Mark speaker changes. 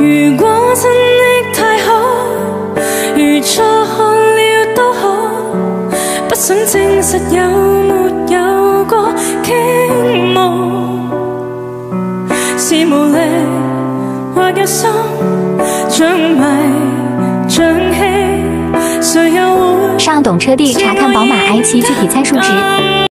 Speaker 1: 如果真的太好，如錯看了都好，不想證實有沒有過傾慕，是無力或有心，像迷像戲，誰又會？
Speaker 2: 上懂車帝查看寶馬 i7 具體參數值。